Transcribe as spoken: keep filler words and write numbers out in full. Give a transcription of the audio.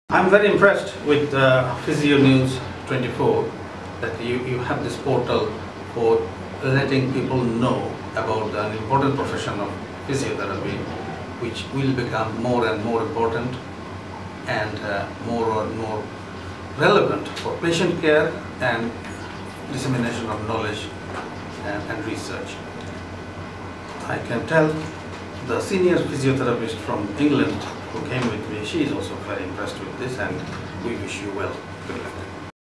I'm very impressed with uh, Physio News twenty-four that you, you have this portal for letting people know about an important profession of physiotherapy, which will become more and more important and uh, more and more relevant for patient care and dissemination of knowledge and, and research. I can tell the senior physiotherapist from England who came with me, she is also very impressed with this, and we wish you well. Good luck.